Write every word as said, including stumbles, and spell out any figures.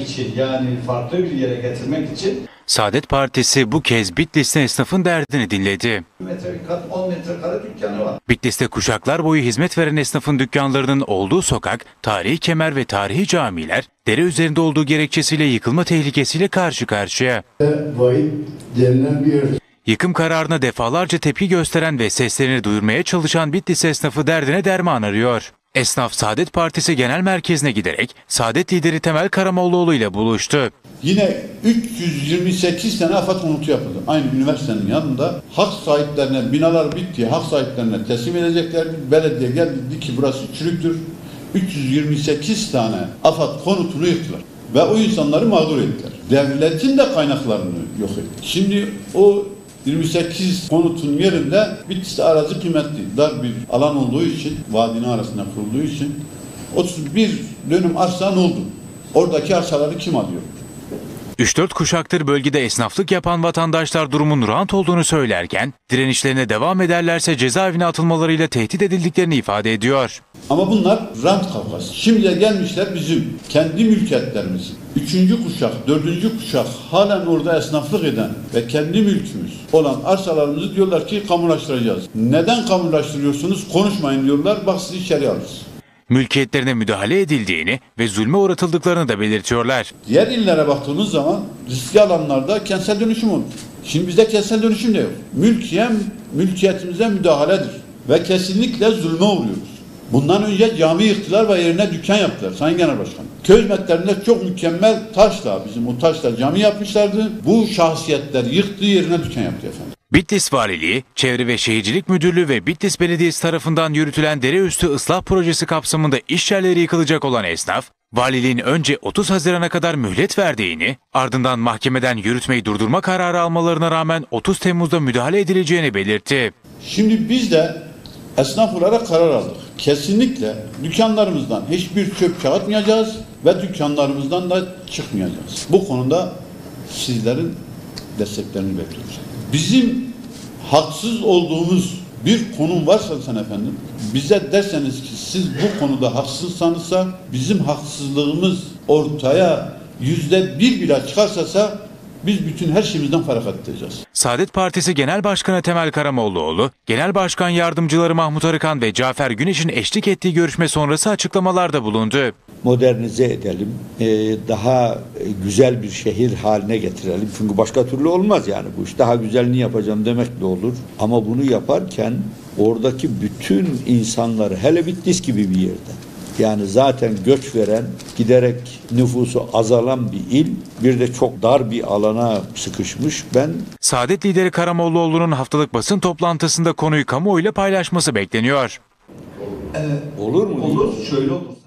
için, yani farklı bir yere getirmek için Saadet Partisi bu kez Bitlis'te esnafın derdini dinledi. on metrekare dükkanı var. Bitlis'te kuşaklar boyu hizmet veren esnafın dükkanlarının olduğu sokak, tarihi kemer ve tarihi camiler, dere üzerinde olduğu gerekçesiyle yıkılma tehlikesiyle karşı karşıya. Vahit denilen bir yer. Yıkım kararına defalarca tepki gösteren ve seslerini duyurmaya çalışan Bitlis esnafı derdine derman arıyor. Esnaf Saadet Partisi Genel Merkezi'ne giderek Saadet lideri Temel Karamollaoğlu ile buluştu. Yine üç yüz yirmi sekiz tane afet konutu yapıldı. Aynı üniversitenin yanında hak sahiplerine, binalar bitti, hak sahiplerine teslim edecekler. Belediye geldi dedi ki burası çürüktür. üç yüz yirmi sekiz tane afet konutunu yıktılar. Ve o insanları mağdur ettiler. Devletin de kaynaklarını yok etti. Şimdi o yirmi sekiz konutun yerinde Bitlis'te arazi kıymetli, dar bir alan olduğu için, vadinin arasında kurulduğu için otuz bir dönüm arsa ne oldu? Oradaki arsaları kim alıyor? üç dört kuşaktır bölgede esnaflık yapan vatandaşlar durumun rant olduğunu söylerken, direnişlerine devam ederlerse cezaevine atılmalarıyla tehdit edildiklerini ifade ediyor. Ama bunlar rant kavgası. Şimdiye gelmişler bizim kendi mülkiyetlerimizin. Üçüncü kuşak, dördüncü kuşak halen orada esnaflık eden ve kendi mülkümüz olan arsalarımızı diyorlar ki kamulaştıracağız. Neden kamulaştırıyorsunuz? Konuşmayın diyorlar. Bak sizi içeri alırız. Mülkiyetlerine müdahale edildiğini ve zulme uğratıldıklarını da belirtiyorlar. Diğer illere baktığımız zaman riskli alanlarda kentsel dönüşüm olur. Şimdi bizde kentsel dönüşüm de yok. Mülkiye, mülkiyetimize müdahaledir. Ve kesinlikle zulme uğruyoruz. Bundan önce cami yıktılar ve yerine dükkan yaptılar Sayın Genel Başkanım. Köy hizmetlerinde çok mükemmel taşla, bizim o taşla cami yapmışlardı. Bu şahsiyetler yıktığı yerine dükkan yaptı efendim. Bitlis Valiliği, Çevre ve Şehircilik Müdürlüğü ve Bitlis Belediyesi tarafından yürütülen dereüstü ıslah projesi kapsamında iş yerleri yıkılacak olan esnaf, valiliğin önce otuz Haziran'a kadar mühlet verdiğini, ardından mahkemeden yürütmeyi durdurma kararı almalarına rağmen otuz Temmuz'da müdahale edileceğini belirtti. Şimdi biz de esnaf olarak karar aldık. Kesinlikle dükkanlarımızdan hiçbir çöp çıkartmayacağız ve dükkanlarımızdan da çıkmayacağız. Bu konuda sizlerin desteklerini bekliyoruz. Bizim haksız olduğumuz bir konum varsa sen efendim, bize derseniz ki siz bu konuda haksızsanızsa, bizim haksızlığımız ortaya yüzde bir bile çıkarsa biz bütün her şeyimizden feragat edeceğiz. Saadet Partisi Genel Başkanı Temel Karamollaoğlu, Genel Başkan Yardımcıları Mahmut Arıkan ve Cafer Güneş'in eşlik ettiği görüşme sonrası açıklamalarda bulundu. Modernize edelim, daha güzel bir şehir haline getirelim. Çünkü başka türlü olmaz yani bu iş. Daha güzelini yapacağım demek de olur. Ama bunu yaparken oradaki bütün insanları, hele Bitlis gibi bir yerde, yani zaten göç veren, giderek nüfusu azalan bir il, bir de çok dar bir alana sıkışmış. Ben Saadet lideri Karamollaoğlu'nun haftalık basın toplantısında konuyu kamuoyuyla paylaşması bekleniyor. Evet. olur mu? Olur, şöyle olur.